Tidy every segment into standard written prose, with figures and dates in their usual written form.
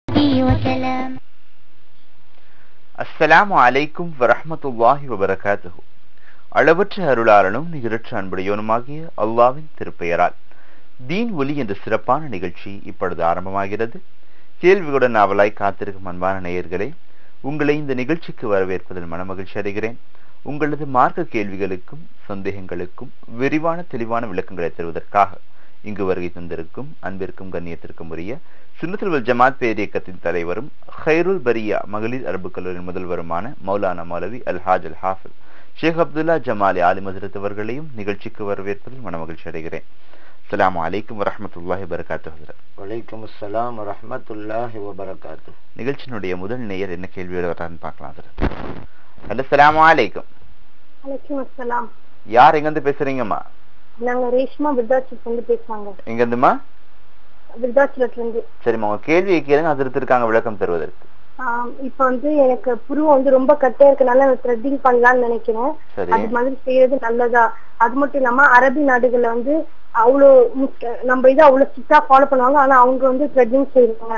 وسلام. அஸ்ஸலாமு அலைக்கும் வரஹ்மத்துல்லாஹி வபரகாத்துஹு. அளவற்ற அருளாளனும் நிகரற்ற அன்புடையோனுமாகிய அல்லாஹ்வின் திருப்பெயரால் தீன் ஒலி என்ற சிறப்பான நிகழ்ச்சி இப்பொழுது ஆரம்பமாகிறது. கேள்வியுடன் ஆவலாய் காத்திருக்கும் அன்பான நேயர்களே, உங்களை இந்த நிகழ்ச்சிக்கு வரவேற்பதில் மனமகிழ்ச்சி அடைகிறேன். உங்களது மார்க்க கேள்விகளுக்கும் சந்தேகங்களுக்கும் விரிவான தெளிவான விளக்கங்களை தருவதற்காக இங்கு வருகை தந்திருக்கும் அன்பிற்கும் கண்ணியத்திற்கும் உரிய சுன்னத்துல் வல் ஜமாத் பேரியக்கத்தின் தலைவரும் ஹைருல் பரியா மகளிர் அரபு கல்லூரியின் முதல்வருமான மௌலானா மௌலவி அல்ஹாஜ் அல் ஹாஃபில் ஷேக் அப்துல்லா ஜமாலி ஆலிம் ஹஜ்ரத் அவர்களையும் நிகழ்ச்சிக்கு வரவேற்பதில் மனமகிழ்ச்சி அடைகிறேன். அஸ்ஸலாமு அலைக்கும் வரஹ்மத்துல்லாஹி வபரகாத்துஹு. வலைக்கும் அஸ்ஸலாம் வரஹ்மத்துல்லாஹி வபரகாத்துஹு. நிகழ்ச்சியினுடைய முதல் நேயர் என்ன கேள்வியோட வரான்னு பார்க்கலாம். ஹலோ, அஸ்ஸலாமு அலைக்கும். வலைக்கும் அஸ்ஸலாம். யார் எங்க இருந்து பேசுறீங்கம்மா? நாங்க ரேஷ்மா விருதாச்சலத்துல இருந்து பேசுறாங்க. எங்க இருந்துமா? விருதாச்சலத்துல இருந்து. சரிம்மா, உங்க கேள்வியை கேளுங்க, அதிர்த்து இருக்காங்க விளக்கம் தருவதற்கு. இப்ப வந்து எனக்கு புருவம் ரொம்ப கட்டையா இருக்கனால த்ரெட்டிங் பண்ணலாம்னு நினைக்கிறேன். அது மாதிரி செய்யறது நல்லதா? அது மட்டும் இல்லாம அரபி நாடுகள்ல அவ்வளவு நம்ம இதை அவ்வளவு ஸ்ட்ரிக்டா ஃபாலோ பண்ணுவாங்க, ஆனா அவங்க த்ரெட்டிங் செய்யறாங்க.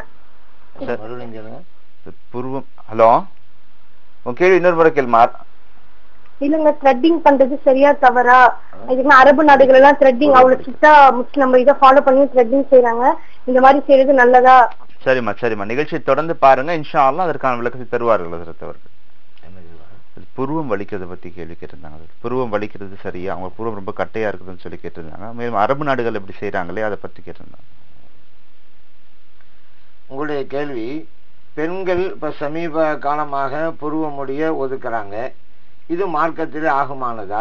புருவம். ஹலோ, உங்க கேள்வி இன்னொரு முறை கேள்மா. இல்லங்க, த்ரெட்டிங் பண்றது சரியா தவறா? இதுக்கு அரபு நாடுகள் எல்லாம் த்ரெட்டிங் அவ்வளவு ஸ்ட்ரிக்டா நம்ம இதை ஃபாலோ பண்ணி த்ரெட்டிங் செய்யறாங்க, இந்த மாதிரி செய்யறது நல்லதா? சரிம்மா சரிம்மா, நிகழ்ச்சியை தொடர்ந்து பாருங்க, இன்ஷா அல்லாஹ் அதற்கான விளக்கத்தை தருவார்கள் அவர்கள். புருவம் வலிக்கிறத பத்தி கேள்வி கேட்டிருந்தாங்க. புருவம் வலிக்கிறது சரியா? அவங்க புருவம் ரொம்ப கட்டையா இருக்குதுன்னு சொல்லி கேட்டிருந்தாங்க. மேலும் அரபு நாடுகள் எப்படி செய்யறாங்களே அதை பத்தி கேட்டிருந்தாங்க. உங்களுடைய கேள்வி, பெண்கள் இப்ப சமீப காலமாக புருவ முடிய ஒதுக்குறாங்க, இது மார்க்கத்திலே ஆகுமானதா?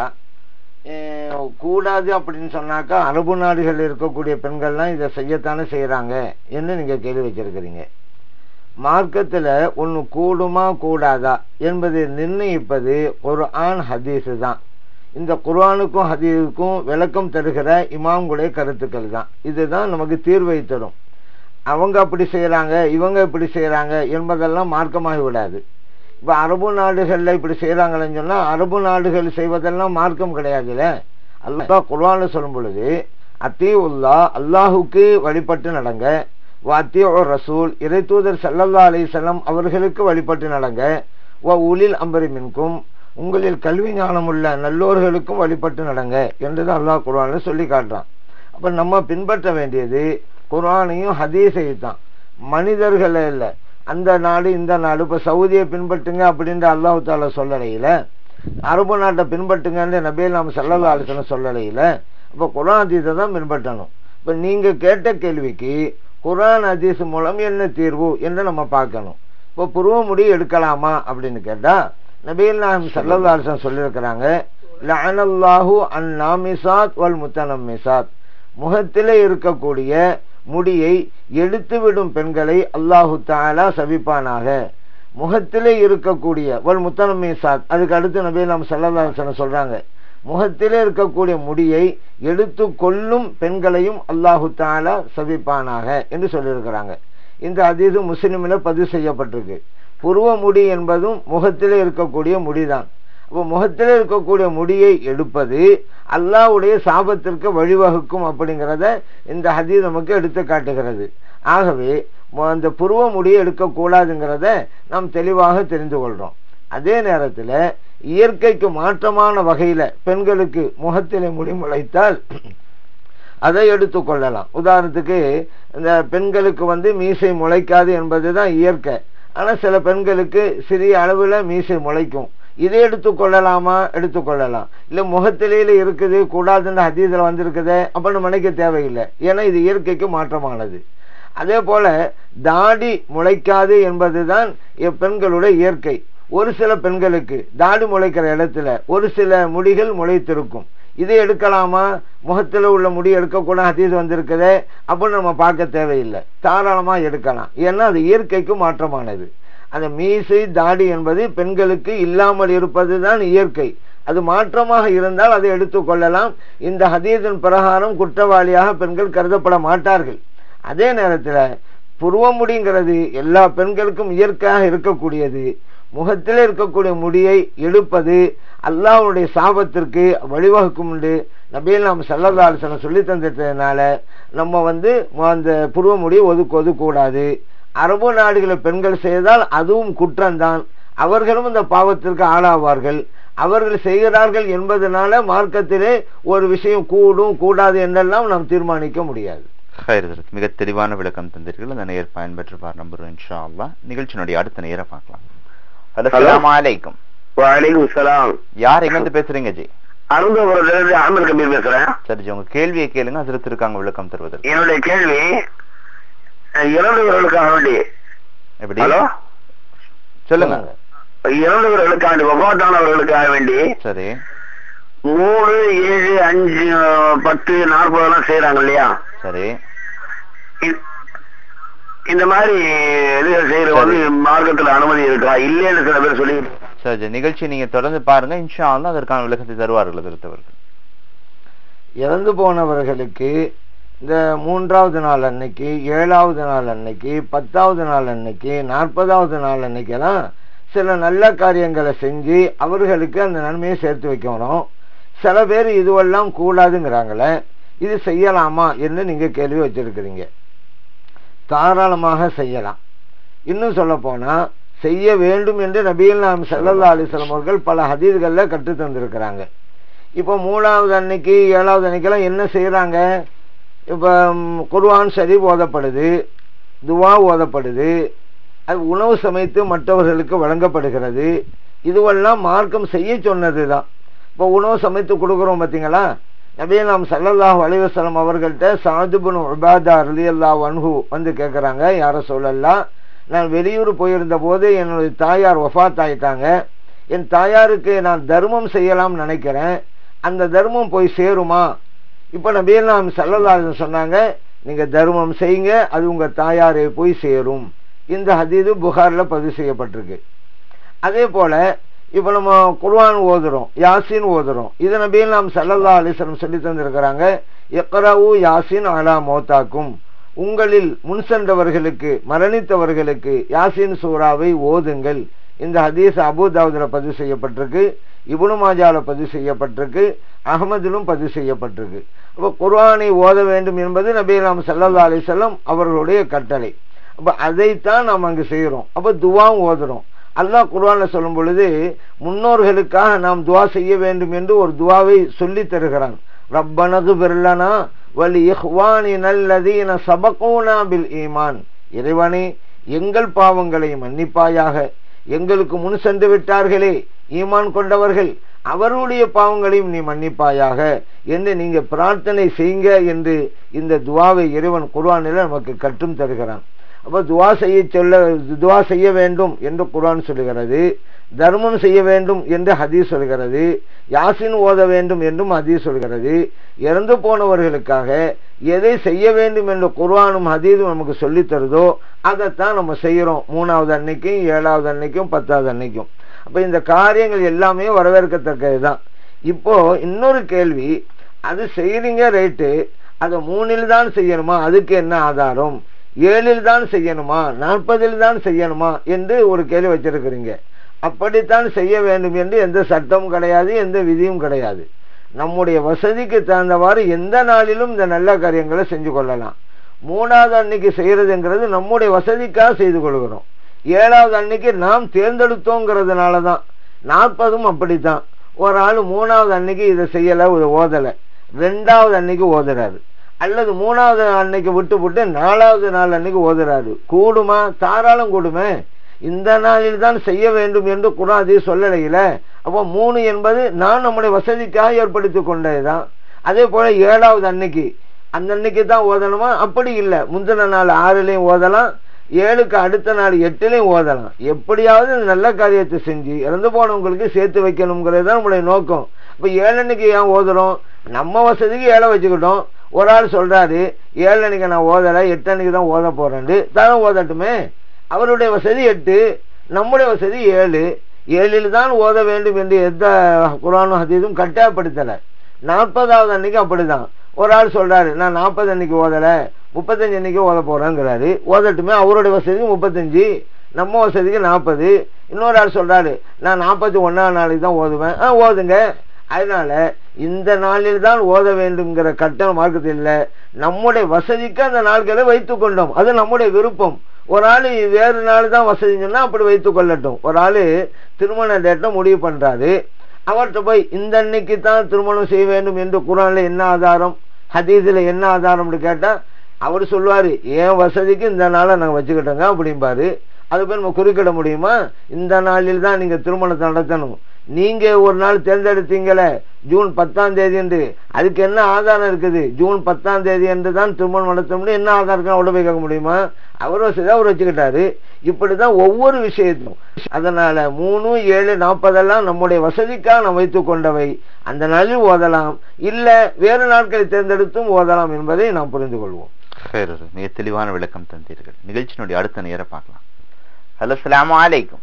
கூடாது அப்படின்னு சொன்னாக்கா அரபு நாடுகள் இருக்கக்கூடிய பெண்கள்லாம் இதை செய்யத்தானே செய்யறாங்க என்று நீங்க கேள்வி வச்சிருக்கிறீங்க. மார்க்கத்துல ஒண்ணு கூடுமா கூடாதா என்பதை நிர்ணயிப்பது குர்ஆன் ஹதீஸ் தான். இந்த குர்ஆனுக்கும் ஹதீஸுக்கும் விளக்கம் தருகிற இமாம்களுடைய கருத்துக்கள் தான். இதுதான் நமக்கு தீர்வை தரும். அவங்க அப்படி செய்யறாங்க, இவங்க இப்படி செய்யறாங்க என்பதெல்லாம் மார்க்கமாகி விடாது. இப்ப அரபு நாடுகள்ல இப்படி செய்யறாங்கன்னு சொன்னா அரபு நாடுகள் செய்வதெல்லாம் மார்க்கம் கிடையாதுல்ல. அல்லாஹ் குர்ஆன்ல சொல்லும் பொழுது அத்தீஉல்லாஹ், அல்லாஹுக்கு வழிபட்டு நடங்க, வஅத்தீஉ ரசூல், இறை தூதர் ஸல்லல்லாஹு அலைஹி வஸல்லம் அவர்களுக்கு வழிபட்டு நடங்க, வ உலில் அம்ரி மின்கும், உங்களில் கல்வி ஞானம் உள்ள நல்லோர்களுக்கும் வழிபட்டு நடங்க என்றுதான் அல்லாஹ் குர்ஆன்ல சொல்லி காட்டுறான். அப்ப நம்ம பின்பற்ற வேண்டியது குர்ஆனையும் ஹதீஸையும் தான், மனிதர்கள் இல்லை. அந்த நாடு இந்த நாடு, இப்ப சவுதியை பின்பற்றுங்க அப்படின்ற அல்லாஹ் தஆலா சொல்லலையில, அரபு நாட்டை பின்பற்றுங்கன்னு நபிகள் நாம ஸல்லல்லாஹு அலைஹி வஸல்லம் சொல்லலையில. இப்ப குர்ஆன் ஹதீஸை தான் பின்பற்றணும். இப்ப நீங்க கேட்ட கேள்விக்கு குர்ஆன் ஹதீஸ் மூலம் என்ன தீர்வு என்று நம்ம பார்க்கணும். இப்போ புருவ முடி எடுக்கலாமா அப்படின்னு கேட்டா நபிகள் நாயகம் ஸல்லல்லாஹு அலைஹி வஸல்லம் சொல்லியிருக்கிறாங்க, லஅனல்லாஹு அன்-நாமிசாத் வல் முத்தனம்மிசாத், முகத்திலே இருக்கக்கூடிய முடியை எடுத்துவிடும் பெண்களை அல்லாஹு தஆலா சபிப்பானாக. முகத்திலே இருக்கக்கூடிய வல் முத்தனம்மிசாத், அதுக்கு அடுத்து நபிகள் நாயகம் ஸல்லல்லாஹு அலைஹி வஸல்லம் சொல்றாங்க, முகத்திலே இருக்கக்கூடிய முடியை எடுத்து கொள்ளும் பெண்களையும் அல்லாஹு தஆலா சபிப்பானாக என்று சொல்லியிருக்கிறாங்க. இந்த ஹதீஸ் முஸ்லிமில் பதிவு செய்யப்பட்டிருக்கு. புருவ முடி என்பதும் முகத்திலே இருக்கக்கூடிய முடிதான். அப்போ முகத்திலே இருக்கக்கூடிய முடியை எடுப்பது அல்லாஹ்வுடைய சாபத்திற்கு வழிவகுக்கும் அப்படிங்கிறத இந்த ஹதீஸ் நமக்கு எடுத்து காட்டுகிறது. ஆகவே அந்த புருவ முடியை எடுக்கக்கூடாதுங்கிறத நாம் தெளிவாக தெரிந்து கொள்றோம். அதே நேரத்தில் இயற்கைக்கு மாற்றமான வகையில பெண்களுக்கு முகத்திலே முடி முளைத்தால் அதை எடுத்துக்கொள்ளலாம். உதாரணத்துக்கு இந்த பெண்களுக்கு மீசை முளைக்காது என்பதுதான் இயற்கை. ஆனா சில பெண்களுக்கு சிறிய அளவுல மீசை முளைக்கும், இதை எடுத்துக்கொள்ளலாமா? எடுத்துக்கொள்ளலாம். இல்ல முகத்திலே இருக்குது கூடாதுன்னு ஹதீஸ்ல வந்திருக்குது அப்படின்னு நினைக்க தேவையில்லை, ஏன்னா இது இயற்கைக்கு மாற்றமானது. அதே போல தாடி முளைக்காது என்பதுதான் பெண்களுடைய இயற்கை. ஒரு சில பெண்களுக்கு தாடி முளைக்கிற இடத்துல ஒரு சில முடிகள் முளைத்திருக்கும், இதை எடுக்கலாமா? முகத்துல உள்ள முடி எடுக்கக்கூடாது ஹதீஸ் வந்திருக்குதே அப்படின்னு நம்ம பார்க்க தேவையில்லை, தாராளமா எடுக்கலாம். ஏன்னா அது இயற்கைக்கு மாற்றமானது. அந்த மீசை தாடி என்பது பெண்களுக்கு இல்லாமல் இருப்பதுதான் இயற்கை. அது மாற்றமாக இருந்தால் அதை எடுத்துக்கொள்ளலாம். இந்த ஹதீஸின் பிரகாரம் குற்றவாளியாக பெண்கள் கருதப்பட மாட்டார்கள். அதே நேரத்தில் புருவமுடிங்கிறது எல்லா பெண்களுக்கும் இயற்கையாக இருக்கக்கூடியது. முகத்திலே இருக்கக்கூடிய முடியை எடுப்பது அல்லாஹ்வுடைய சாபத்திற்கு வழிவகுக்கும் என்று நபிகள் நாம ஸல்லல்லாஹு அலைஹி வஸல்லம் சொல்லி தந்ததுனால நம்ம அந்த புருவ முடியை ஒதுக்கூடாது. அரபு நாடுகளில் பெண்கள் செய்தால் அதுவும் குற்றம்தான், அவர்களும் இந்த பாவத்திற்கு ஆளாவார்கள். அவர்கள் செய்கிறார்கள் என்பதனால மார்க்கத்திலே ஒரு விஷயம் கூடும் கூடாது என்றெல்லாம் நாம் தீர்மானிக்க முடியாது. மிக தெளிவான விளக்கம் தந்தீர்கள். அந்த நேர் பயன்பெற்றுப்பார் நம்புறோம் இன்ஷா அல்லாஹ். நிகழ்ச்சியினுடைய அடுத்த நேரம் பார்க்கலாம். அஸ்ஸலாமு அலைக்கும். வலைக்கும் சலாம். யார் எங்க இருந்து பேசுறீங்க ஜி? அருந்தபுரத்திலிருந்து அஹமது கபீர் பேசுறேன். சரி ஜி, உங்க கேள்வியை கேளுங்க, அதில் இருக்காங்க விளக்கம் தருவதற்கு. என்னுடைய கேள்வி இறந்தவர்களுக்காக வேண்டி. எப்படி? ஹலோ சொல்லுங்க. இறந்தவர்களுக்காக வேண்டி, வஃபாத்தானவர்களுக்காக வேண்டி சரி 3, 7, 5, 10, 40 எல்லாம் செய்யறாங்க இல்லையா? சரி. இந்த மாதிரி செய்யறது வந்து மார்க்கத்துல அனுமதி இருக்கா இல்லைன்னு சில பேர் சொல்லி. சரி, நிகழ்ச்சி நீங்க தொடர்ந்து பாருங்க, இன்ஷா அல்லாஹ் அதற்கான விளக்கத்தை தருவார்கள். திருத்தவர்கள் இறந்து போனவர்களுக்கு இந்த 3வது நாள் அன்னைக்கு, 7வது நாள் அன்னைக்கு, 10வது நாள் அன்னைக்கு, 40வது நாள் அன்னைக்கெல்லாம் சில நல்ல காரியங்களை செஞ்சு அவர்களுக்கு அந்த நன்மையை சேர்த்து வைக்கணும். சில பேர் இதுவெல்லாம் கூடாதுங்கிறாங்களே, இது செய்யலாமா என்று நீங்க கேள்வி வச்சிருக்கிறீங்க. தாராளமாக செய்யலாம். இன்னும் சொல்ல போனா செய்ய வேண்டும் என்று நபிகள் நாயகம் ஸல்லல்லாஹு அலைஹி வஸல்லம் அவர்கள் பல ஹதீஸ்கள்ல கற்று தந்திருக்கிறாங்க. இப்போ 3வது அன்னைக்கு 7வது அன்னைக்கெல்லாம் என்ன செய்யறாங்க? இப்போ குர்ஆன் ஷரீஃப் ஓதப்படுது, துவா ஓதப்படுது, அது உணவு சமைத்து மற்றவர்களுக்கு வழங்கப்படுகிறது. இதுவெல்லாம் மார்க்கம் செய்ய சொன்னதுதான். இப்போ உணவு சமைத்து கொடுக்குறோம் பார்த்தீங்களா? நபிகள் நாயகம் ஸல்லல்லாஹு அலைஹி வஸல்லம் அவர்கள்ட்ட சஅத் இப்னு உபாதா ரலியல்லாஹு அன்ஹு வந்து கேட்குறாங்க, யா ரசூலல்லாஹ், நான் வெளியூர் போயிருந்த போது என்னுடைய தாயார் வஃபாத் ஆயிட்டாங்க. என் தாயாருக்கு நான் தர்மம் செய்யலாம் நினைக்கிறேன், அந்த தர்மம் போய் சேருமா? இப்போ நபிகள் நாயகம் ஸல்லல்லாஹு அலைஹி வஸல்லம் சொன்னாங்க, நீங்க தர்மம் செய்யுங்க, அது உங்க தாயாரை போய் சேரும். இந்த ஹதீது புகாரில் பதிவு செய்யப்பட்டிருக்கு. அதே போல இப்போ நம்ம குர்ஆன் ஓதுறோம், யாசின் ஓதுறோம். இது நபிகள் நாயகம் ஸல்லல்லாஹு அலைஹி வஸல்லம் சொல்லி தந்திருக்கிறாங்க, இக்ராஉ யாசின் அலா மௌதாக்கும், உங்களில் முன் சென்றவர்களுக்கு, மரணித்தவர்களுக்கு யாசின் சூராவை ஓதுங்கள். இந்த ஹதீஸ் அபூ தாவூதுல பதிவு செய்யப்பட்டிருக்கு, இப்னு மாஜால பதிவு செய்யப்பட்டிருக்கு, அஹ்மதிலும் பதிவு செய்யப்பட்டிருக்கு. அப்போ குர்ஆனை ஓத வேண்டும் என்பது நபிகள் நாயகம் ஸல்லல்லாஹு அலைஹி வஸல்லம் அவர்களுடைய கட்டளை. அப்போ அதைத்தான் நாம் அங்கு செய்கிறோம். அப்போ துவாவும் ஓதுறோம். அல்லாஹ் குர்ஆன்ல சொல்லும் பொழுது முன்னோர்களுக்காக நாம் துவா செய்ய வேண்டும் என்று ஒரு துவாவை சொல்லி தருகிறான். ரப்பனகுஃபிர் லனா வலி இஹ்வானினல் லதீன சபகூனா பில் ஈமான், இறைவனே எங்கள் பாவங்களை மன்னிப்பாயாக, எங்களுக்கு முன் சென்று விட்டார்களே ஈமான் கொண்டவர்கள், அவருடைய பாவங்களையும் நீ மன்னிப்பாயாக என்று நீங்க பிரார்த்தனை செய்யுங்க என்று இந்த துவாவை இறைவன் குர்ஆனில் நமக்கு கற்றும் தருகிறான். அப்ப துவா செய்ய வேண்டும் என்று குர்ஆன் சொல்லுகிறது, தர்மம் செய்ய வேண்டும் என்று ஹதீஸ் சொல்கிறது, யாசின் ஓத வேண்டும் என்றும் ஹதீஸ் சொல்கிறது. இறந்து போனவர்களுக்காக எதை செய்ய வேண்டும் என்று குர்ஆனும் ஹதீஸும் நமக்கு சொல்லி தருதோ அதைத்தான் நம்ம செய்யறோம். 3வது அன்னைக்கும் 7வது அன்னைக்கும் 10வது அன்னைக்கும். அப்ப இந்த காரியங்கள் எல்லாமே வரவேற்கத்தக்கதுதான். இப்போ இன்னொரு கேள்வி, அது செய்யறீங்க ரைட்டு, அதை 3ல் தான் செய்யணுமா? அதுக்கு என்ன ஆதாரம்? 7ல் தான் செய்யணுமா? 40ல் தான் செய்யணுமா என்று ஒரு கேள்வி வச்சிருக்கிறீங்க. அப்படித்தான் செய்ய வேண்டும் என்று எந்த சட்டமும் கிடையாது, எந்த விதியும் கிடையாது. நம்முடைய வசதிக்கு தகுந்தவாறு எந்த நாளிலும் இந்த நல்ல காரியங்களை செஞ்சு கொள்ளலாம். 3வது அன்னைக்கு செய்யறதுங்கிறது நம்முடைய வசதிக்காக செய்து கொள்கிறோம். 7வது அன்னைக்கு நாம் தேர்ந்தெடுத்தோங்கிறதுனால தான். 40ம் அப்படித்தான். ஒரு ஆள் 3வது அன்னைக்கு இதை செய்யலை, ஓதலை, 2வது அன்னைக்கு ஓதுறாரு, அல்லது 3வது அன்னைக்கு விட்டு 4வது நாள் அன்னைக்கு ஓதுறாரு. கூடுமா? தாராளம் கூடுமே. இந்த நாளில் தான் செய்ய வேண்டும் என்று குர்ஆன் ஹதீஸ் சொல்லலையில. அப்போ 3 என்பது நான் நம்முடைய வசதிக்காக ஏற்படுத்தி கொண்டதுதான். அதே போல 7வது அன்னைக்கு அந்த அன்னைக்கு தான் ஓதணுமா? அப்படி இல்லை. முந்தின நாள் 6லையும் ஓதலாம், 7க்கு அடுத்த நாள் 8லையும் ஓதலாம். எப்படியாவது நல்ல காரியத்தை செஞ்சு இறந்து போனவங்களுக்கு சேர்த்து வைக்கணுங்கிறது தான் நம்முடைய நோக்கம். இப்போ 7 அன்னைக்கு ஏன் ஓதுறோம்? நம்ம வசதிக்கு 7 வச்சுக்கிட்டோம். ஒரு ஆள் சொல்றாரு 7 அன்னைக்கு நான் ஓதலை, 8 அன்னைக்கு தான் ஓத போறேன், தானே ஓதட்டுமே. அவருடைய வசதி 8, நம்முடைய வசதி 7. 7ல் தான் ஓத வேண்டும் என்று எந்த குர்ஆனும் ஹதீஸும் கட்டாயப்படுத்தலை. 40வது அன்னைக்கு அப்படிதான். ஒரு ஆள் சொல்றாரு நான் 40 அன்னைக்கு ஓதலை, 35 அன்னைக்கு ஓத போறேங்கிறாரு. ஓதட்டுமே, அவருடைய வசதிக்கு 35, நம்ம வசதிக்கு 40. இன்னொரு ஆள் சொல்றாரு நான் 41ஆம் நாளைக்கு தான் ஓதுவேன், ஓதுங்க. அதனால இந்த நாளில் தான் ஓத வேண்டும்ங்கிற கட்டண மார்க்கத்தில் இல்லை. நம்முடைய வசதிக்கு அந்த நாட்களை வைத்துக் கொண்டோம், அது நம்முடைய விருப்பம். ஒரு ஆள் வேறு நாள் தான் வசதின்னு சொன்னா அப்படி வைத்துக் கொள்ளட்டும். ஒரு ஆள் திருமண டேட்டை முடிவு பண்றாரு, அவர்கிட்ட போய் இந்த அன்னைக்கு தான் திருமணம் செய்ய வேண்டும் என்று குர்ஆன்ல என்ன ஆதாரம், ஹதீஸ்ல என்ன ஆதாரம்னு கேட்டா அவர் சொல்லுவாரு, என் வசதிக்கு இந்த நாளை நாங்கள் வச்சுக்கிட்டோங்க அப்படிம்பாரு. அது போய் நம்ம குறுக்கிட முடியுமா? இந்த நாளில் தான் நீங்க திருமணத்தை நடத்தணும், நீங்க ஒரு நாள் தேர்ந்தெடுத்தீங்களே ஜூன் 10ஆம் தேதி என்று, அதுக்கு என்ன ஆதாரம் இருக்குது? ஜூன் 10ஆம் தேதி என்று தான் திருமணம் நடத்தணும்னு என்ன ஆதாரம் இருக்கு? அவ்வளோ போய் கேட்க முடியுமா? அவர் வசதி அவர் வச்சுக்கிட்டாரு. இப்படிதான் ஒவ்வொரு விஷயத்தும். அதனால 3, 7, 40 நம்முடைய வசதிக்காக நாம் வைத்துக் கொண்டவை. அந்த நாளில் ஓதலாம், இல்ல வேறு நாட்களை தேர்ந்தெடுத்தும் ஓதலாம் என்பதை நாம் புரிந்து கொள்வோம். மிக தெளிவான விளக்கம் தந்தீர்கள். நிகழ்ச்சியினுடைய அடுத்த நேரம் பார்க்கலாம். ஹலோ, அஸ்ஸலாமு அலைக்கும்.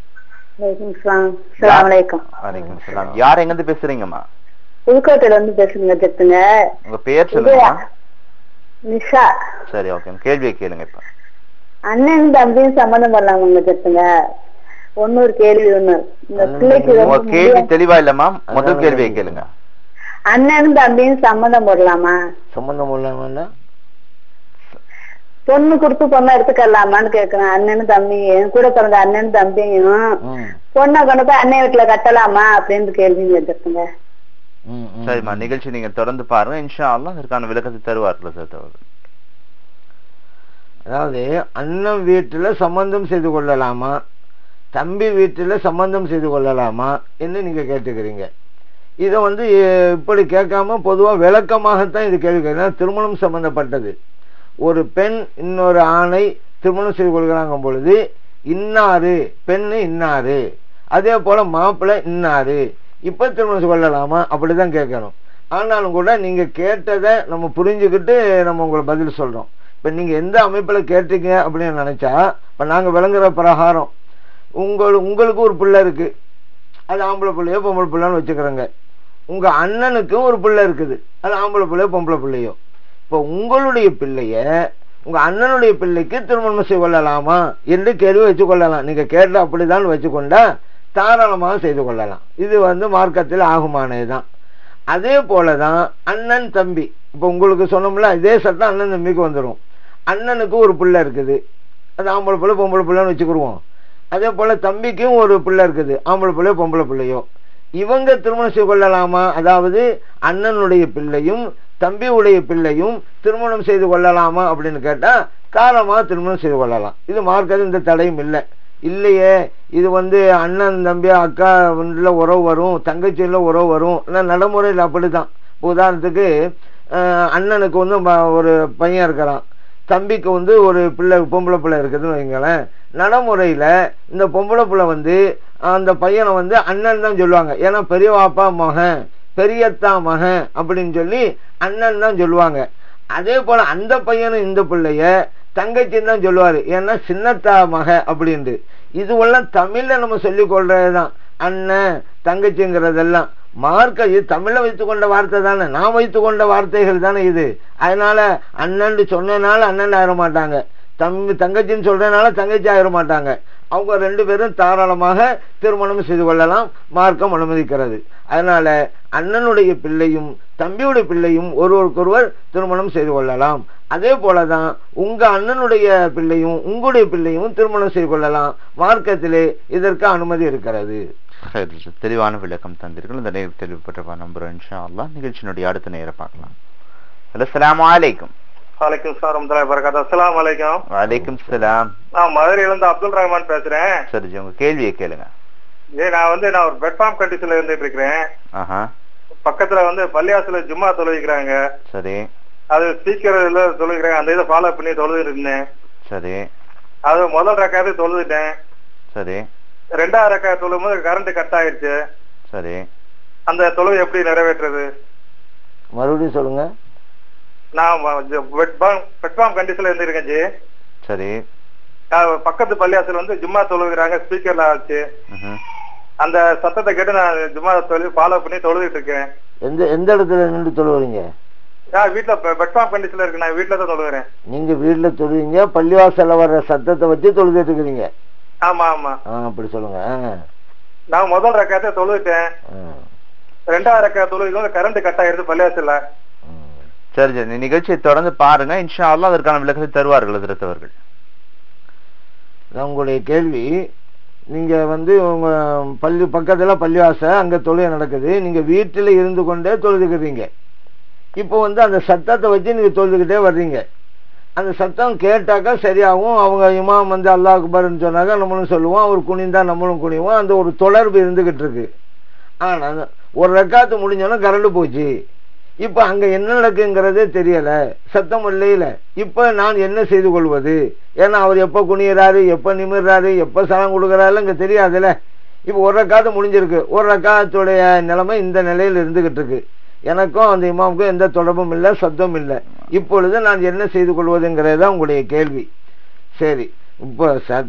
யார் எங்க இருந்து பேசுறீங்கம்மா? புதுக்கோட்டையில இருந்து பேசுறீங்க. உங்க பேர் சொல்லுங்க. நிஷா. சரி, ஓகே, கேள்வியை கேளுங்க. இப்ப அண்ணன் தம்பியும் சம்மந்தம் பண்ணலாமுங்க ஜெத்துங்க. ஒன்னொரு கேள்வி ஒண்ணு, இந்த பிள்ளைக்கு கேள்வி தெளிவா இல்லம்மா, முதல் கேள்வியை கேளுங்க. அண்ணன் தம்பியும் சம்மந்தம் போடலாமா? சம்மந்தம் போடலாமா? பொண்ணு கொடுத்து பொண்ணை எடுத்துக்கலாமான்னு கேக்குறேன். அண்ணனும் தம்பியும் கூட பிறந்த அண்ணனும் தம்பியும் பொண்ணை கொண்டு போய் அண்ணன் வீட்டுல கட்டலாமா அப்படின்னு கேள்வி கேட்டுருக்குங்க. சரிம்மா, நிகழ்ச்சி நீங்க தொடர்ந்து பாருங்க, இன்ஷா அல்லாஹ் அதற்கான விளக்கத்தை தருவார்கள் சார். அதாவது அண்ணன் வீட்டுல சம்பந்தம் செய்து கொள்ளலாமா, தம்பி வீட்டுல சம்பந்தம் செய்து கொள்ளலாமா என்று நீங்க கேட்டுக்கிறீங்க. இதை இப்படி கேட்காம பொதுவா விளக்கமாகத்தான் இது கேள்வி. திருமணம் சம்பந்தப்பட்டது. ஒரு பெண் இன்னொரு ஆணை திருமணம் செய்து கொள்கிறாங்க பொழுது இன்னாரு பெண்ணு இன்னாரு, அதே போல மாப்பிள்ளை இன்னாரு, இப்ப திருமணம் கொள்ளலாமா அப்படிதான் கேட்கணும். ஆனாலும் கூட நீங்க கேட்டதை நம்ம புரிஞ்சுக்கிட்டு நம்ம உங்களை பதில் சொல்றோம். இப்ப நீங்க எந்த அமைப்புல கேட்டீங்க அப்படின்னு நினைச்சா, இப்ப நாங்க விளங்குற பிரகாரம் உங்களுக்கு ஒரு பிள்ளை இருக்கு, அது ஆம்பளை பிள்ளையோ பொம்பளை பிள்ளைன்னு வச்சுக்கிறோங்க. உங்க அண்ணனுக்கும் ஒரு பிள்ளை இருக்குது, அது ஆம்பளை பிள்ளையோ பொம்பளை பிள்ளையோ. இப்ப உங்களுடைய பிள்ளைய உங்க அண்ணனுடைய பிள்ளைக்கு திருமணம் செய்து கொள்ளலாமா என்று கேள்வி வச்சு கொள்ளலாம். நீங்க கேட்ட அப்படிதான் வச்சுக்கொண்டா தாராளமாக செய்து கொள்ளலாம். இது மார்க்கத்தில் ஆகுமானதுதான். அதே போலதான் அண்ணன் தம்பி. இப்ப உங்களுக்கு சொன்னோம்ல, இதே சட்டம் அண்ணன் தம்பிக்கு வந்துடும். அண்ணனுக்கு ஒரு பிள்ளை இருக்குது, அது ஆம்பளை பிள்ளை பொம்பளை பிள்ளைன்னு வச்சுக்கிடுவோம். அதே போல தம்பிக்கும் ஒரு பிள்ளை இருக்குது, ஆம்பளை பிள்ளையோ பொம்பளை பிள்ளையோ. இவங்க திருமணம் செய்து கொள்ளலாமா? அதாவது அண்ணனுடைய பிள்ளையும் தம்பியுடைய பிள்ளையும் திருமணம் செய்து கொள்ளலாமா அப்படின்னு கேட்டா தாராளமாக திருமணம் செய்து கொள்ளலாம். இது மார்க்கத்தில் இந்த தடையும் இல்லை. இல்லையே இது அண்ணன் தம்பி அக்கா உறவு வரும், தங்கச்சியில உறவு வரும், நடைமுறையில் அப்படிதான். உதாரணத்துக்கு அண்ணனுக்கு ஒரு பையன் இருக்கிறான், தம்பிக்கு ஒரு பிள்ளை பொம்பளை பிள்ளை இருக்குதுன்னு வைங்களேன். நடைமுறையில இந்த பொம்பளை பிள்ளை அந்த பையனை அண்ணன் தான் சொல்லுவாங்க. ஏன்னா பெரியவாப்பா மகன், பெரியத்தா மகன் அப்படின்னு சொல்லி அண்ணன் தான் சொல்லுவாங்க. அதே போல அந்த பையனும் இந்த பிள்ளைய தங்கச்சின்னு தான் சொல்லுவாரு, ஏன்னா சின்னத்தா மக அப்படின்ட்டு. இதுவெல்லாம் தமிழ்ல நம்ம சொல்லிக் கொள்றதுதான். அண்ணன் தங்கச்சிங்கிறதெல்லாம் மார்க்க இது தமிழ்ல வைத்துக் கொண்ட வார்த்தை தானே, நான் வைத்துக் கொண்ட வார்த்தைகள் தானே இது. அதனால அண்ணன் சொன்னனால அண்ணன் ஆயிட மாட்டாங்க, தங்கச்சின்னு சொல்றதுனால தங்கச்சி ஆயிட மாட்டாங்க. அவங்க ரெண்டு பேரும் தாராளமாக திருமணம் செய்து கொள்ளலாம், மார்க்கம் அனுமதிக்கிறது. அதனால அண்ணனுடைய பிள்ளையும் தம்பியுடைய பிள்ளையும் ஒருவருக்கொருவர் திருமணம் செய்து கொள்ளலாம். அதே போலதான் உங்க அண்ணனுடைய பிள்ளையும் உங்களுடைய பிள்ளையும் திருமணம் செய்து கொள்ளலாம். மார்க்கத்திலே இதற்கு அனுமதி இருக்கிறது. தெளிவான விளக்கம் தந்தீர்கள். இந்த நேரம் தெளிவுபட்ட நம்புறோம் இன்ஷா அல்லாஹ். நிகழ்ச்சியினுடைய அடுத்த நேரம் பார்க்கலாம். அஸ்ஸலாமு அலைக்கும். வலைக்கும் சலாம் வரகாத்து. அஸ்ஸலாமு அலைக்கும். வலைக்கும் சலாம். நான் மதுரையில இருந்து அப்துல் ரஹ்மான் பேசுறேன். சரி, உங்க கேள்வியை கேளுங்க. நான் ஒரு பெட்ஃபார்ம் கண்டிஷன்ல இருந்துட்டு இருக்கிறேன். பக்கத்துல பள்ளியாசுல ஜும்மா தொழுவிக்கிறாங்க. சரி. அது ஸ்பீக்கர்ல தொழுவிக்கிறாங்க. அந்த இதை ஃபாலோ பண்ணி தொழுதுட்டு இருந்தேன். சரி. அது முதல் ரக்காத்து தொழுதுட்டேன். சரி. ரெண்டாவது ரக்காத்து தொழும் போது கரண்ட் கட் ஆயிடுச்சு. சரி. அந்த தொழுவை எப்படி நிறைவேற்றுறது? மறுபடியும் சொல்லுங்க. நான் பெட்ஃபார்ம் கண்டிஷன்ல இருந்திருக்கேன் ஜி. சரி. பக்கத்து பள்ளியாசல் ஜும்மா தொழுகிறாங்க, ஸ்பீக்கர்ல ஆச்சு. அந்த சத்தத்தை கேட்டு நான் ஜும்மா தொழுவி ஃபாலோ பண்ணி தொழுதுட்டு இருக்கேன். எந்த இடத்துல நின்று தொழுவீங்க? வீட்டுல பெட்ஃபார்ம் கண்டிஷன்ல இருக்கு, நான் வீட்டுல தான் தொழுகிறேன். நீங்க வீட்டுல தொழுவீங்க, பள்ளிவாசல்ல வர்ற சத்தத்தை வச்சு தொழுதுட்டு இருக்கிறீங்க? ஆமா ஆமா. அப்படி சொல்லுங்க. நான் முதல் ரக்காத்தை தொழுவிட்டேன். ரெண்டாவது ரக்கா தொழுவிக்கும் கரண்ட் கட் ஆயிடுது பள்ளிவாசல்ல. சரி சரி, நிகழ்ச்சியை தொடர்ந்து பாருங்க, இன்ஷா அல்லாஹ் அதற்கான விளக்கத்தை தருவார்கள் எதிர்த்தவர்கள். உங்களுடைய கேள்வி, நீங்க உங்க பள்ளி பக்கத்துல பள்ளிவாசல், அங்க தொழுகை நடக்குது, நீங்க வீட்டுல இருந்து கொண்டே தொழுதுக்கிறீங்க. இப்போ அந்த சத்தத்தை வச்சு நீங்க தொழுதுகிட்டே வர்றீங்க. அந்த சத்தம் கேட்டாக்கா சரியாகும். அவங்க இமாம் அல்லாஹ் அக்பர்னு சொன்னாக்க நம்மளும் சொல்லுவோம், அவர் குனிந்தா நம்மளும் குனிவோம். அந்த ஒரு தொடர்பு இருந்துகிட்டு இருக்கு. ஆனா ஒரு ரக்காத்து முடிஞ்சோன்னா கரண்டு போச்சு. இப்ப அங்க என்ன நடக்குங்கிறதே தெரியல, சத்தம் இல்லையில. இப்ப நான் என்ன செய்து கொள்வது? ஏன்னா அவர் எப்ப குனியறாரு, எப்ப நிமிர்றாரு, எப்ப சலம் கொடுக்கறாரு இங்க தெரியாதுல்ல. இப்ப ஒரு ரக்காத்து முடிஞ்சிருக்கு. ஒரு ரக்காத்துடைய நிலைமை இந்த நிலையில் இருந்துகிட்டு இருக்கு. எனக்கும் அந்த இமாமுக்கும் எந்த தொடர்பும் இல்லை, சத்தம் இல்லை. இப்பொழுது நான் என்ன செய்து கொள்வதுங்கிறதா உங்களுடைய கேள்வி. சரி, இப்ப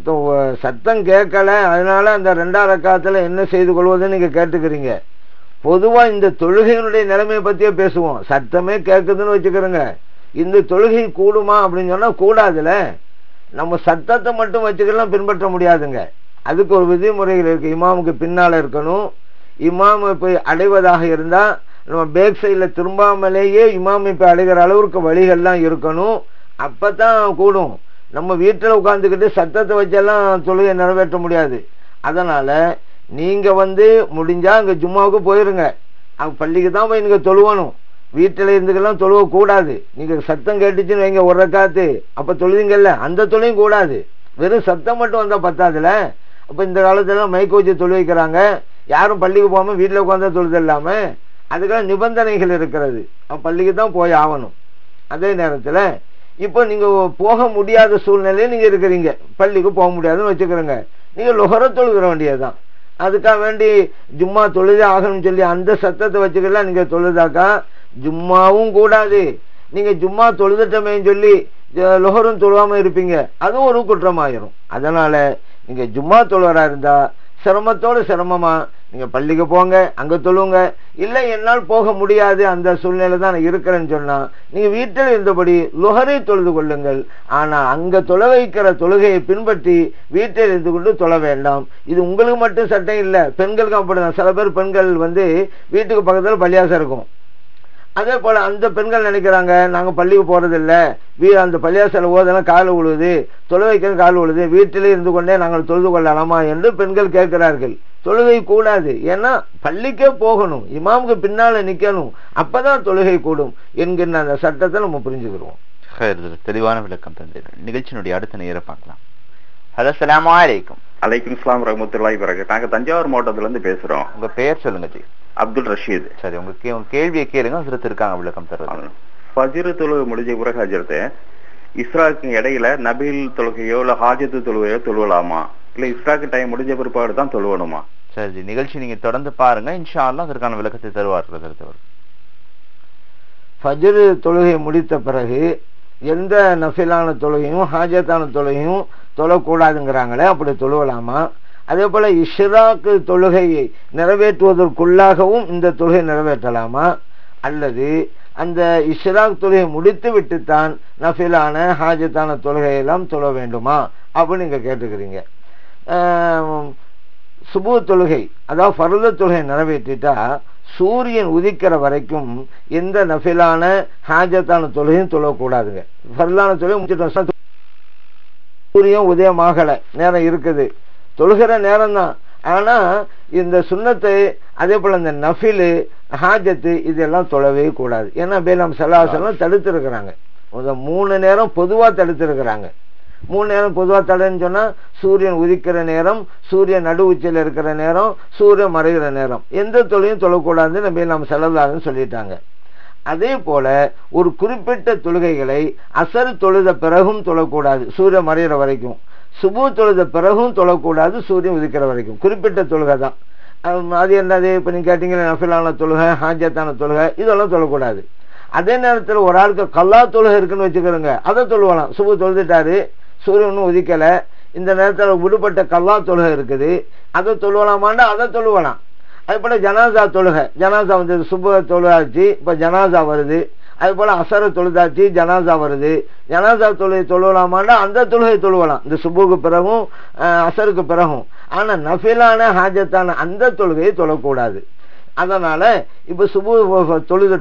சத்தம் கேட்கல, அதனால அந்த 2ஆம் ரக்காத்துல என்ன செய்து கொள்வதுன்னு நீங்க கேட்டுக்கிறீங்க. பொதுவா இந்த தொழுகையினுடைய நிலைமையை பத்தியே பேசுவோம். சத்தமே கேட்குதுன்னு வச்சுக்கிறோங்க, இந்த தொழுகை கூடுமா அப்படின்னு சொன்னா கூடாதுல. நம்ம சத்தத்தை மட்டும் வச்சுக்கலாம் பின்பற்ற முடியாதுங்க. அதுக்கு ஒரு விதிமுறைகள் இருக்கு. இமாமுக்கு பின்னால இருக்கணும். இமாம் போய் அடைவதாக இருந்தா நம்ம பேக் சைட்ல திரும்பாமலேயே இமாம் இப்ப அடைகிற அளவுக்கு வழிகள்லாம் இருக்கணும். அப்பதான் கூடும். நம்ம வீட்டுல உட்கார்ந்துக்கிட்டு சத்தத்தை வச்செல்லாம் தொழுகை நிறைவேற்ற முடியாது. அதனால நீங்க முடிஞ்சா அங்க ஜும்மாவுக்கு போயிருங்க. அங்க பள்ளிக்கு தான் போய் நீங்க தொழுவணும். வீட்டுல இருந்துக்கெல்லாம் தொழுவ கூடாது. நீங்க சத்தம் கேட்டுச்சுன்னு வைங்க ஒரு ரக்காத்து, அப்ப தொழுவீங்கல்ல, அந்த தொழிலும் கூடாது. வெறும் சத்தம் மட்டும் வந்தா பத்தாதுல. அப்ப இந்த காலத்துல மைக் வச்சு தொழு வைக்கிறாங்க. யாரும் பள்ளிக்கு போகாம வீட்டுல உட்காந்தா தொழுது இல்லாம, அதுக்கெல்லாம் நிபந்தனைகள் இருக்கிறது. பள்ளிக்கு தான் போய் ஆகணும். அதே நேரத்துல இப்ப நீங்க போக முடியாத சூழ்நிலையில நீங்க இருக்கிறீங்க, பள்ளிக்கு போக முடியாதுன்னு வச்சுக்கிறோங்க. நீங்க லொஹர தொழுகிற வேண்டியதுதான். அதுக்காக வேண்டி ஜும்மா தொழுதே ஆகணும்னு சொல்லி அந்த சத்தத்தை வச்சுக்கலாம் நீங்க தொழுதாக்கா ஜும்மாவும் கூடாது. நீங்க ஜும்மா தொழுதுட்டமேன்னு சொல்லி லொஹரும் தொழுவாம இருப்பீங்க, அதுவும் ஒரு குற்றமாயிரும். அதனால நீங்க ஜும்மா தொழுவரா இருந்தா சிரமத்தோடு சிரமமா நீங்க பள்ளிக்கு போங்க, அங்க தொழுங்க. இல்லை என்னால் போக முடியாது, அந்த சூழ்நிலை தான் நான் இருக்கிறேன்னு சொன்னா நீங்க வீட்டில் இருந்தபடி லொஹரை தொழுது கொள்ளுங்கள். ஆனா அங்க தொழ வைக்கிற தொழுகையை பின்பற்றி வீட்டில் இருந்து கொண்டு தொழ வேண்டாம். இது உங்களுக்கு மட்டும் சட்டம் இல்லை, பெண்களுக்கும் அப்படிதான். சில பேர் பெண்கள் வீட்டுக்கு பக்கத்துல பள்ளியாசம் இருக்கும். அதே போல அந்த பெண்கள் நினைக்கிறாங்க, நாங்க பள்ளிக்கு போறது இல்ல, அந்த பள்ளியாசல ஓதெல்லாம் கால் விழுது, தொழு வைக்கிறது கால் விழுது, வீட்டிலே இருந்து கொண்டே நாங்கள் தொழுது கொள்ளலாமா என்று பெண்கள் கேட்கிறார்கள். தொழுகை கூடாது. ஏன்னா பள்ளிக்கே போகணும், இமாமுக்கு பின்னால நிக்கணும், அப்பதான் தொழுகை கூடும் என்கிற அந்த சட்டத்தை நம்ம புரிஞ்சுக்கிறோம். தெளிவான விளக்கம் தந்தீர்கள். நிகழ்ச்சியினுடைய அடுத்த நேரம் பார்க்கலாம். அஸ்ஸலாமு அலைக்கும். அலைக்கும் ஸலாம் ரஹ்மத்துல்லாஹி வபரகாத்துஹு. நாங்க தஞ்சாவூர் மாவட்டத்துல இருந்து பேசுறோம். உங்க பெயர் சொல்லுங்க ஜி. அப்துல் ரஷீத். சரி, உங்க கேள்வியை கேளுங்க, ஹஜ்ரத் இருக்காங்க விளக்கம் தருவாங்க. ஃபஜ்ர் தொழுகை முடிஞ்ச பிறகு ஹஜ்ரத் இஸ்ராக்கு இடையில நபில் தொழுகையோ இல்ல ஹாஜத்து தொழுகையோ தொழுவலாமா, இல்ல இஸ்ராக்கு டைம் முடிஞ்ச பிற்பாடு தான் தொழுவணுமா? சரி, நிகழ்ச்சி நீங்க தொடர்ந்து பாருங்க, இன்ஷா அல்லாஹ் அதற்கான விளக்கத்தை தருவார்கள். ஃபஜ்ர் தொழுகை முடித்த பிறகு எந்த நஃபிலான தொழுகையும் ஹாஜத்தான தொழுகையும் தொழக்கூடாதுங்கிறாங்களே, அப்படி தொழுவலாமா? அதே போல இஷ்ராக்கு தொழுகையை நிறைவேற்றுவதற்குள்ளாகவும் இந்த தொழுகை நிறைவேற்றலாமா, அல்லது அந்த இஷ்ராக் தொழுகை முடித்து விட்டுத்தான் நஃபிலான ஹாஜத்தான தொழுகையெல்லாம் தொழ வேண்டுமா அப்படின்னு நீங்க கேட்டுக்கிறீங்க. சுபு தொழுகை, அதாவது ஃபர்து தொழுகை நிறைவேற்றிட்டா சூரியன் உதிக்கிற வரைக்கும் எந்த நஃபிலான ஹாஜத்தான தொழுகையும் தொழக்கூடாதுங்க. ஃபர்லான தொழுகை முடிச்சிட்டோம், சூரியன் உதயமாகல, நேரம் இருக்குது, தொழுகிற நேரம் தான். ஆனா இந்த சுன்னத்தை அதே போல இந்த நஃபிலு ஹாஜத்து இதெல்லாம் தொழவே கூடாது. ஏன்னா பேலம் சலாசலம் தடுத்து இருக்கிறாங்க. 3 நேரம் பொதுவா தடுத்து இருக்கிறாங்க. 3 நேரம் பொதுவா தடைன்னு சொன்னா சூரியன் உதிக்கிற நேரம், சூரியன் நடு உச்சியில் இருக்கிற நேரம், சூரியன் மறைகிற நேரம், எந்த தொழுகையும் தொழக்கூடாதுன்னு நம்ம செலவாதுன்னு சொல்லிட்டாங்க. அதே போல ஒரு குறிப்பிட்ட தொழுகைகளை அசர் தொழுத பிறகும் தொழக்கூடாது, சூரியன் மறைகிற வரைக்கும். சுபு தொழுத பிறகும் தொழக்கூடாது, சூரியன் உதிக்கிற வரைக்கும். குறிப்பிட்ட தொழுகை தான் அது. என்னது இப்ப நீங்க கேட்டீங்கன்னா நஃபிலான தொழுகை, ஹாஜத்தான தொழுகை, இதெல்லாம் தொழக்கூடாது. அதே நேரத்தில் ஒரு ஆளுக்கு கல்லா தொழுகை இருக்குன்னு வச்சுக்கிறோங்க, அதை தொழுவலாம். சுபு தொழுதுட்டாரு, சூரியனும் உதிக்கல, இந்த நேரத்தில் விடுபட்ட கல்லா தொழுகை இருக்குது, அதை தொழுவலாமாண்டா அதை தொழுவலாம். அது போல ஜனாசா தொழுகை, ஜனாசா சுப தொழுகாச்சு, இப்ப ஜனாசா வருது. அது போல அசர தொழுதாச்சு, ஜனாசா வருது, ஜனாசா தொழுகை தொழுவலாமாண்டா அந்த தொழுகை தொழுவலாம், இந்த சுபுக்கு பிறகும் அசருக்கு பிறகும். ஆனா நஃபிலான ஹாஜத்தான அந்த தொழுகையை தொழக்கூடாது. அதனால இப்ப சுபு தொழுதுட்டோம்,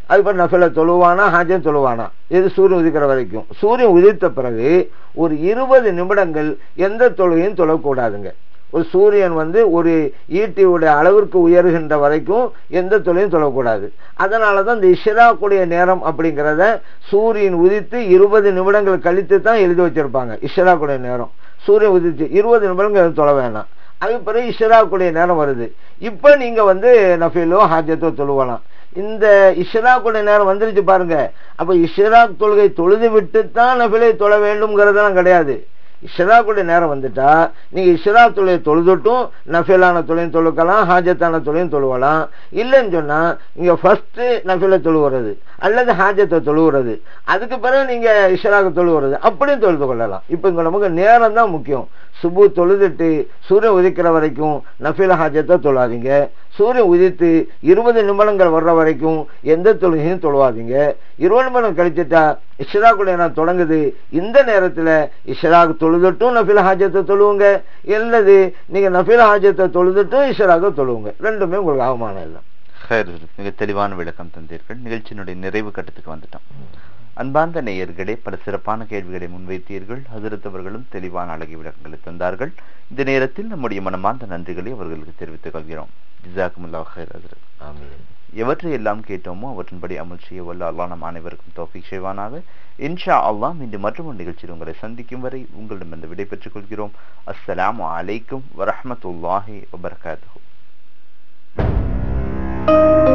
அதுக்கப்புறம் நஃபில தொழுவானா ஹாஜத் தொழுவானா, இது சூரியன் உதிக்கிற வரைக்கும். சூரியன் உதித்த பிறகு ஒரு 20 நிமிடங்கள் எந்த தொழுகையும் தொழக்கூடாதுங்க. ஒரு சூரியன் ஒரு ஈட்டியுடைய அளவிற்கு உயர்கின்ற வரைக்கும் எந்த தொழிலும் தொழக்கூடாது. அதனாலதான் இந்த இஷ்ராக்குடைய நேரம் அப்படிங்கிறத சூரியன் உதித்து 20 நிமிடங்கள் கழித்து தான் எழுதி வச்சிருப்பாங்க. இஷ்ராக்குடைய நேரம் சூரியன் உதித்து 20 நிமிடங்கள் தொழ வேணாம். அது பிறகு இஷ்ராக்குடைய நேரம் வருது. இப்ப நீங்க நஃபிலோ ஹாஜத்தோ தொழுவலாம். இந்த இஷ்ராக்குடைய நேரம் வந்துருச்சு பாருங்க. அப்ப இஷ்ராக் தொழுகை தொழுது விட்டு தான் நஃபிலை தொழ வேண்டும்ங்கிறதெல்லாம் கிடையாது. இஷ்ராக்குடைய நேரம் வந்துட்டா நீங்க இஷ்ரா தொழுகை தொழுதுட்டும் நஃபிலான தொழிலையும் தொழுக்கலாம், ஹாஜத்தான தொழிலையும் தொழுவலாம். இல்லைன்னு சொன்னா நீங்க ஃபர்ஸ்ட் நஃபில தொழுவுறது அல்லது ஹாஜத்தை தொழுவுறது, அதுக்கு பிறகு நீங்க இஷ்ராக்கு தொழுவுறது, அப்படியும் தொழுது கொள்ளலாம். இப்ப இங்க நமக்கு நேரம் தான் முக்கியம். சுபு தொழுதுட்டு சூரியன் உதிக்கிற வரைக்கும் நஃபில ஹாஜத்தை தொழாதீங்க. சூரியன் உதித்து 20 நிமிடங்கள் வர்ற வரைக்கும் எந்த தொழுகையும் தொழுவாதீங்க. 20 நிமிடம் கழிச்சுட்டா இஷ்ராக்குடைய நேரம் தொடங்குது. இந்த நேரத்துல இஷ்ராக் தொழுதுட்டும் நஃபில ஹாஜத்தை தொழுவுங்க, இல்லது நீங்க நஃபில ஹாஜத்தை தொழுதுட்டும் இஷ்ராக தொழுவுங்க. ரெண்டுமே உங்களுக்கு ஆகமான இல்லை. மிக தெளிவான விளக்கம் தந்தீர்கள். நிகழ்ச்சியினுடைய நிறைவு கட்டத்துக்கு வந்துட்டோம். அன்பார்ந்த நேயர்களே, பல சிறப்பான கேள்விகளை முன்வைத்தீர்கள். ஹஜ்ரத் அவர்களும் தெளிவான அழகிய விளக்கங்களை தந்தார்கள். இந்த நேரத்தில் நம்முடைய மனமார்ந்த நன்றிகளை அவர்களுக்கு தெரிவித்துக் கொள்கிறோம். ஜஸாக்குமுல்லாஹ் ஹைர் ஹஜ்ரத். ஆமீன். எவற்றை எல்லாம் கேட்டோமோ அவற்றின்படி அமல் செய்ய வல்ல அல்லாஹ் நம் அனைவருக்கும் தௌஃபீக் செய்வானாக. இன்ஷா அல்லாஹ் மீண்டும் மற்றொரு நிகழ்ச்சியில் உங்களை சந்திக்கும் வரை உங்களிடமிருந்து விடை பெற்றுக் கொள்கிறோம். அஸ்ஸலாமு அலைக்கும் வரஹ்மத்துல்லாஹி வபரகாத்துஹு.